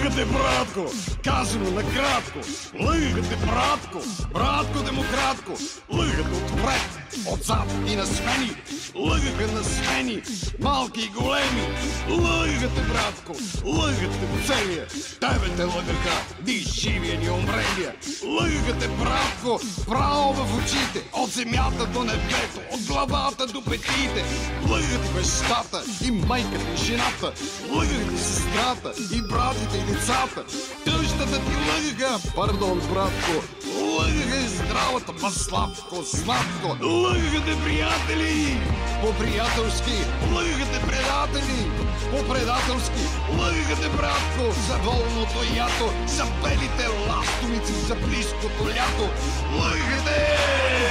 Лъгате, братко! Казано накратко! Лъгате, братко! Братко демократко! Лъгате отпред, отзад и на смени! Лъгаха на смени, малки и големи! Лъгате, братко! Лъгате целия! Тебе те лъгаха, ни живия, ни умрелия! Лъгате, братко! Право в очите, от земята до небето, от главата до петите! Лъгате бащата и майката и жената! Лъгате сестрата и братите и децата! Тъщата ти лъгаха, пардон, братко! Лъгаха и здравата, ма сладко, сладко! Лъгате, приятели! По-приятелски! Лъгате, предатели! По-предателски! Лъгате, братко! За волното ято! За белите ластовици! За близкото лято! Лъгате!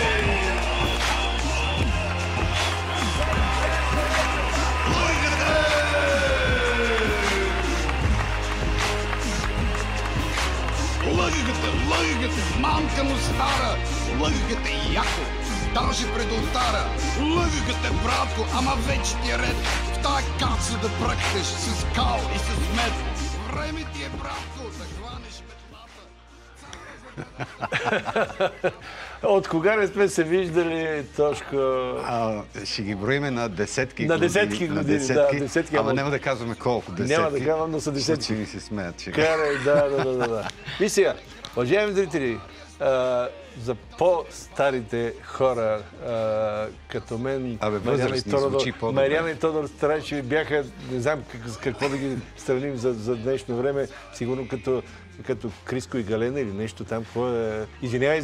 Лъгате, мамка му стара! Лъгате яко, даже пред ултара! Лъгате, братко, ама вече ти е ред в тая каца да бръкнеш с кал и с мед! Време ти е, братко, да хванеш метлата! От кога не сме се виждали, Тошко? Ще ги броиме на десетки години. На десетки години, да, десетки. Ама няма да казваме колко десетки. Няма да казвам, но са десетки. Случи ми се смеят. Карай, да. И сега, уважаеми зрители, за по-старите хора, като мен, Мариана и Тодор Старайчеви бяха, не знам какво да ги сравним за днешно време, сигурно като Криско и Галена или нещо там. Извинявай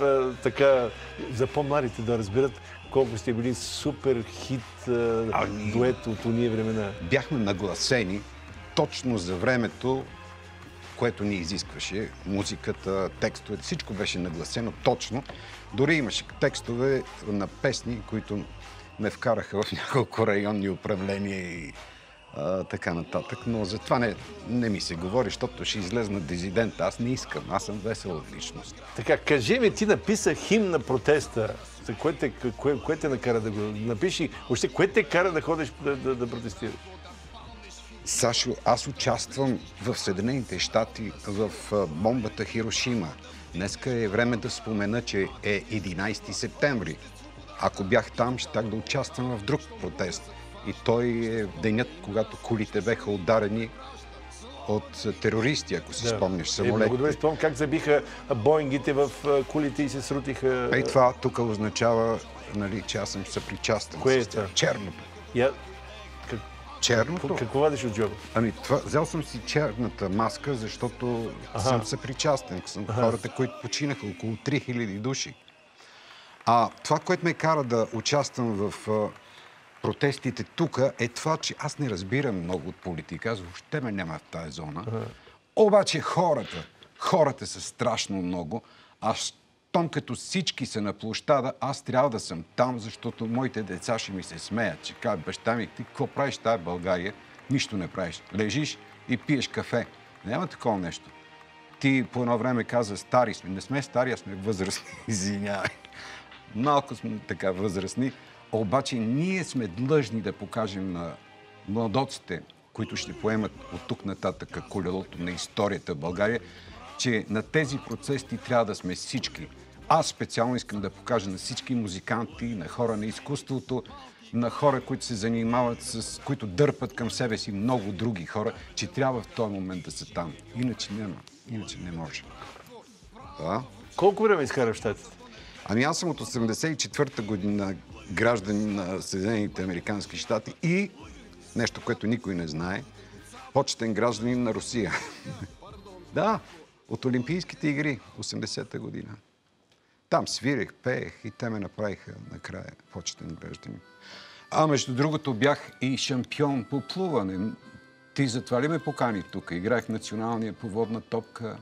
за по-младите да разберат колко сте били супер хит дует от уния времена. Бяхме нагласени точно за времето, което ни изискваше. Музиката, текстовете, всичко беше нагласено точно. Дори имаше текстове на песни, които ме вкараха в няколко районни управления и така нататък. Но за това не ми се говори, защото ще излезна дизидент. Аз не искам. Аз съм весела личност. Така, кажи ми, ти написа химн на протеста. Кое те накара да го напиши? Въобще, кое те кара да ходиш да протестираш? Сашо, аз участвам в Съединените щати в бомбата Хирошима. Днеска е време да спомена, че е 11 септември. Ако бях там, щях да участвам в друг протест. И той е денят, когато кулите беха ударени от терористи, ако си спомняш, самолетите. Много добре спомням как забиха боингите в кулите и се срутиха. Това тук означава, че аз съм съпричастен. Кое е това? Черното. Черното? Какво вадиш от джоба? Взел съм си черната маска, защото съм съпричастен. Съм хората, които починаха, около 3000 души. Това, което ме кара да участвам в протестите тук, е това, че аз не разбирам много от политика. Аз въобще ме няма в тази зона. Обаче хората са страшно много. Том като всички са на площада, аз трябва да съм там, защото моите деца ще ми се смеят. Че кажат, баща ми, ти какво правиш в тази България? Нищо не правиш. Лежиш и пиеш кафе. Няма такова нещо. Ти по едно време каза, стари сме. Не сме стари, а сме възрастни. Извинявай. Малко сме така възрастни. Обаче ние сме длъжни да покажем на младоците, които ще поемат от тук нататък колелото на историята в България, че на тези протести трябва да сме всички. Аз специално искам да покажа на всички музиканти, на хора на изкуството, на хора, които се занимават които дърпат към себе си много други хора, че трябва в този момент да са там. Иначе няма. Иначе не може. Колко време изкара в Щатите? Аз съм от 1984 година гражданин на Съединените американски щати и нещо, което никой не знае, почетен гражданин на Русия. Да, от Олимпийските игри, 80-та година. Там свирех, пеех и те ме направиха накрая почетен гражданин. Между другото бях и шампион по плуване. Ти затова ли ме покани тук? Играех националния по водна топка.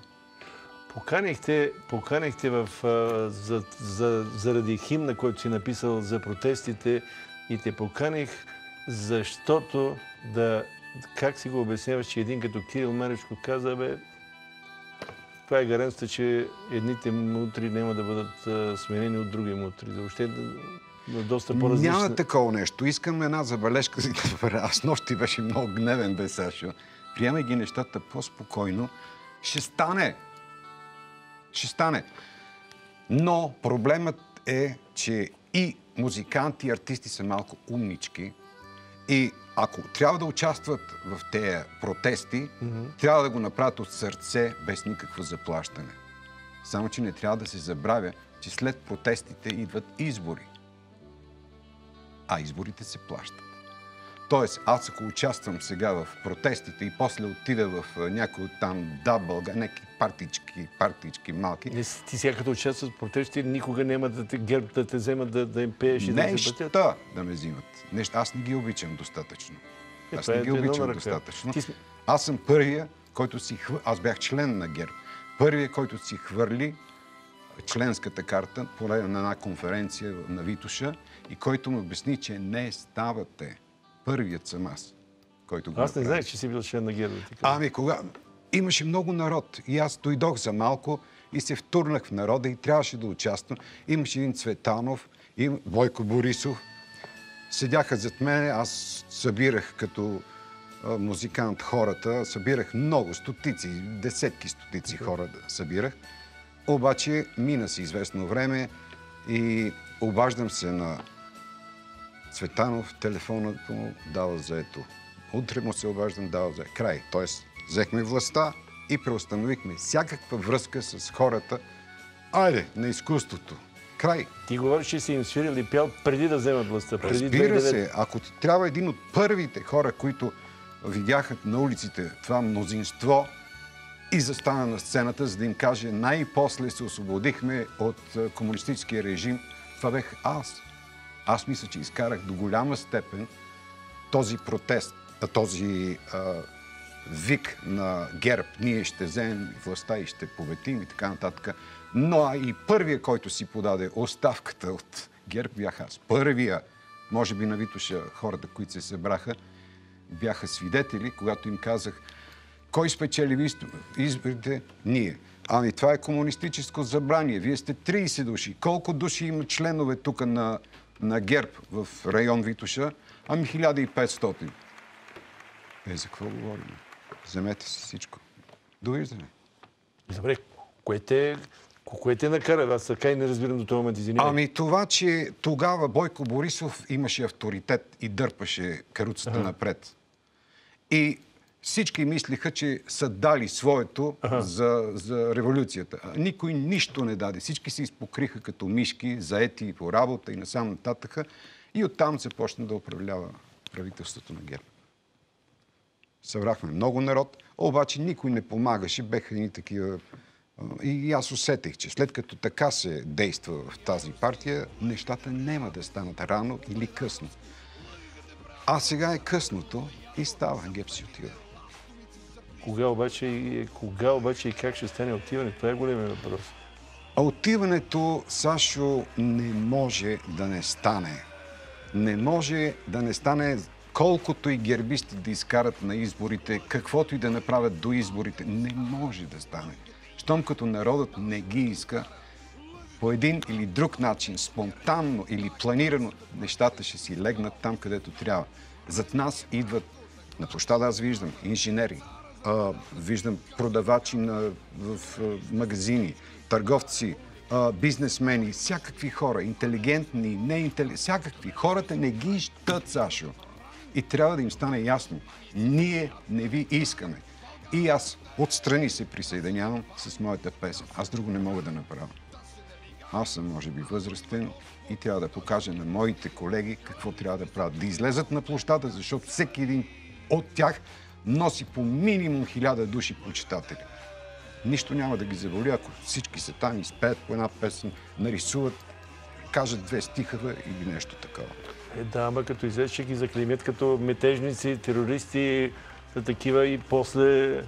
Поканихте заради химна, който си написал за протестите и те поканих, защото как си го обясняваш, че един като Кирил Маричко каза, това е гаранция, че едните мутри няма да бъдат сменени от други мутри. Въобще доста по-различни. Няма такова нещо. Искам една забележка си да направя. Аз нощи беше много гневен, Сашо. приемай ги нещата по-спокойно, ще стане. Ще стане. Но проблемът е, че и музиканти, и артисти са малко умнички и ако трябва да участват в тези протести, трябва да го направят от сърце, без никакво заплащане. Само, че не трябва да се забравя, че след протестите идват избори. А изборите се плащат. Тоест, аз ако участвам сега в протестите и после отида в някой от там някакви партички малки... Ти сега като участваш в протестите, никога няма ГЕРБ да те вземат да им пееш и да се платят? Неща да ме взимат. Аз не ги обичам достатъчно. Аз не ги обичам достатъчно. Аз съм първия, който си хвърли... Аз бях член на ГЕРБ. Първия, който си хвърли членската карта по време на една конференция на Витоша и който му обясни, че не ставате. Първият съм аз, който го Аз не знаех, че си бил член на ГЕРБ. Ами кога? Имаше много народ и аз дойдох за малко и се втурнах в народа и трябваше да участвам. Имаше един Цветанов, Бойко Борисов. Седяха зад мене, аз събирах като музикант хората, събирах много, стотици, десетки стотици хора събирах. Обаче мина си известно време и обаждам се на Цветанов, телефонът му дава заето. Утре му се обаждам, дава заето. Край. Тоест, взехме властта и преустановихме всякаква връзка с хората. Айде, на изкуството. Край. Ти говориш, че си им свирил и пял преди да вземат властта. Разбира се, ако ти трябва един от първите хора, които видяха на улиците това мнозинство и застана на сцената, за да им каже най-после се освободихме от комунистическия режим, това бех аз. Аз мисля, че изкарах до голяма степен този протест, този вик на ГЕРБ. Ние ще вземем властта и ще победим и така нататък. Но и първия, който си подаде оставката от ГЕРБ, бях аз. Първия, може би на Витоша, хората, които се събраха, бяха свидетели, когато им казах, кой спечели изборите? Ние. Ами това е комунистическо забрание. Вие сте 30 души. Колко души има членове тук на ГЕРБ в район Витоша? Ами 1500. За какво говорим? Вземете си всичко. Довиждане. Добре, кое те накара? Аз така и не разбирам до този момент, извинявай. Ами това, че тогава Бойко Борисов имаше авторитет и дърпаше каруцата напред. И всички мислиха, че са дали своето за революцията. Никой нищо не даде. Всички се изпокриха като мишки, заети по работа и насам нататък. И оттам започна да управлява правителството на ГЕРБ. Събрахме много народ, обаче никой не помагаше. Беха ни такива... И аз усетих, че след като така се действа в тази партия, нещата няма да станат рано или късно. А сега е късното и става. ГЕРБ си отива. Кога обаче и как ще стане отиването? Това е големия въпрос. А отиването, Сашо, не може да не стане. Не може да не стане колкото и гербисти да изкарат на изборите, каквото и да направят до изборите. Не може да стане. Щом като народът не ги иска, по един или друг начин, спонтанно или планирано, нещата ще си легнат там, където трябва. Зад нас идват, на площада аз виждам, инженери, виждам продавачи в магазини, търговци, бизнесмени, всякакви хора, интелигентни, неинтелигентни, всякакви. Хората не ги щат, Сашо. И трябва да им стане ясно. Ние не ви искаме. И аз отстрани се присъединявам с моята песен. Аз друго не мога да направя. Аз съм, може би, възрастен и трябва да покажа на моите колеги какво трябва да правят. Да излезат на площада, защото всеки един от тях носи по минимум 1000 души почитатели. Нищо няма да ги заболи, ако всички са там, изпеят по една песен, нарисуват, кажат 2 стихове или нещо такова. Да, ама като излезе, ще ги заклеймят като метежници, терористи, такива и после...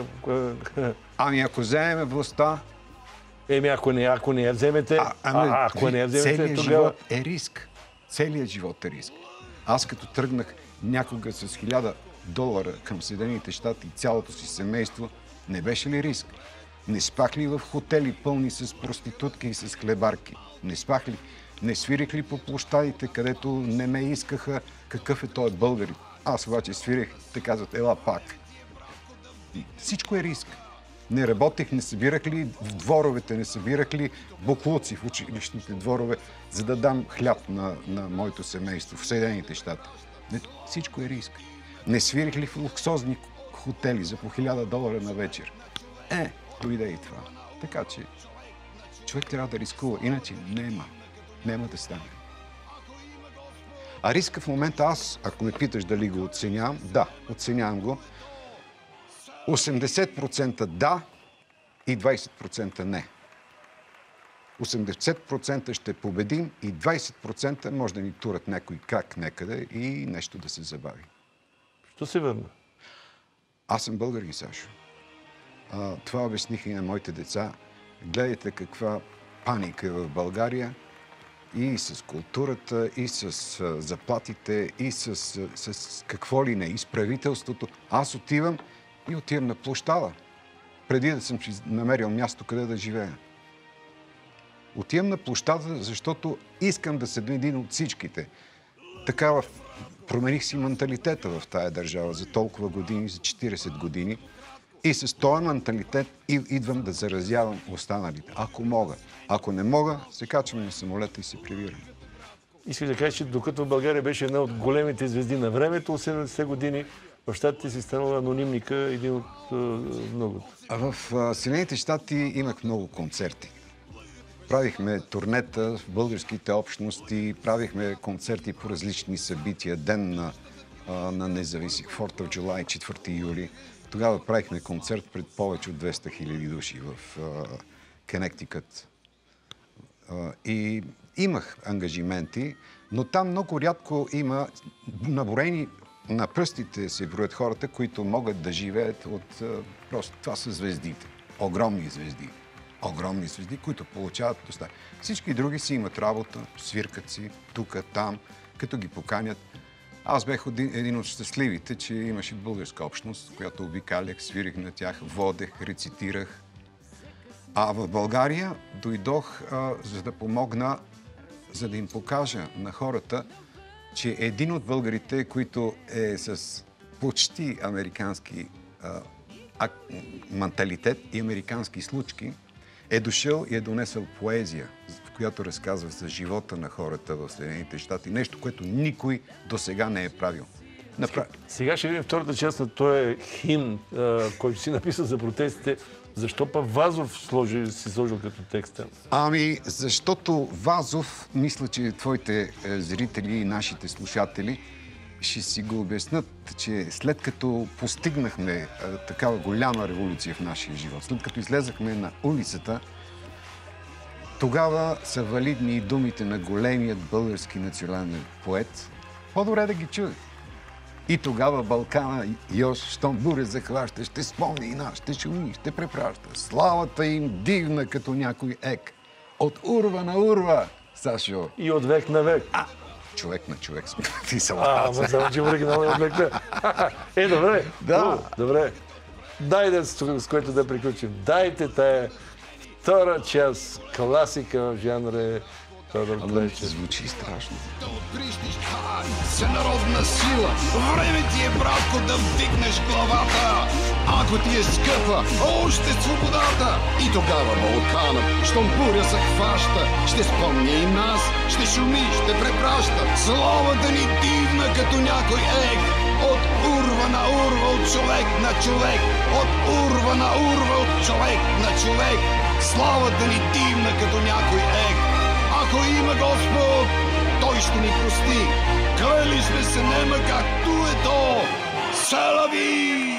Ами ако вземем властта... Ако не я вземете... Ако не я вземете, целият живот е риск. Целият живот е риск. Аз като тръгнах някога с $1000 към Съединените щати и цялото си семейство, не беше ли риск? Не спах ли в хотели пълни с проститутки и с хлебарки? Не спах ли? Не свирих ли по площадите, където не ме искаха какъв е той българин? Аз обаче свирих, те казват, ела пак. Всичко е риск. Не работех, не събирах ли в дворовете, не събирах ли боклуци в училищните дворове, за да дам хляб на моето семейство в Съединените щати. Всичко е риск. Не свирих ли в луксозни хотели за по $1000 на вечер. Дойде и това. Така че човек трябва да рискува, иначе няма да стане. А риска в момента аз, ако ме питаш дали го оценявам, да, оценявам го. 80% да и 20% не. 80% ще победим и 20% може да ни турат някой крак някъде и нещо да се забави. Що се върна? Аз съм българин, Сашо. Това обясних и на моите деца. Гледайте каква паника е в България и с културата, и с заплатите, и с какво ли не, и с правителството. Аз отивам на площада, преди да съм си намерил място къде да живея. Отивам на площада, защото искам да съм един от всичките. Така промених си менталитета в тая държава за толкова години, за 40 години. И с този менталитет идвам да заразявам останалите. Ако мога. Ако не мога, се качвам на самолета и се прибирам. Искаш да кажеш, че докато България беше една от големите звезди на времето, 70-те години, в Щатите си станала анонимника, един от многото. В Съединените щати имах много концерти. Правихме турнета в българските общности, правихме концерти по различни събития. Ден на независих, 4 of July, 4 юли. Тогава правихме концерт пред повече от 200 000 души в Коннектикът. И имах ангажименти, но там много рядко има наборени на пръстите се броят хората, които могат да живеят от... Просто това са звездите. Огромни звезди, които получават достатъчно. Всички други си имат работа, свиркат си, тук, там, като ги поканят. Аз бях един от щастливите, че имаше българска общност, която обикалях, свирих на тях, водех, рецитирах. А в България дойдох, за да помогна, за да им покажа на хората, че един от българите, които е с почти американски менталитет и американски случки, е дошъл и е донесъл поезия, в която разказва за живота на хората в Съединените щати. Нещо, което никой досега не е правил. Сега ще видим втората част на този химн, който си написал за протестите. Защо пък Вазов си сложил като текста? Защото Вазов, мисля, че твоите зрители и нашите слушатели ще си го обяснат, че след като постигнахме такава голяма революция в нашия живот, след като излезахме на улицата, тогава са валидни и думите на големият български национален поет. По-добре да ги чуе. И тогава Балкана, Йош, щом буря захваща, ще спомни и нас, ще шуми, ще препраща. Славата им дивна като някой ек. От урва на урва, Сашо. И от век на век. Човек на човек сме написал. Само, че оригинално е от века. Добре. Да. Добре. Дайте с което да приключим. Дайте тая втора част, класика в жанра Тодор Тлечев. Звучи страшно. Всенародна сила, време ти е, братко, да вдигнеш главата. Ако ти е скъпа, още свободата. И тогава Балканът, щом буря се хваща, ще спомня и нас, ще шуми, ще препраща. Славата ни дивна като някой ек. От урва на урва, от човек на човек. От урва на урва, от човек на човек. Славата ни дивна като някой ек. Ако има Господ, Той ще ни прости. Клели сме се, нема както е то. Селави!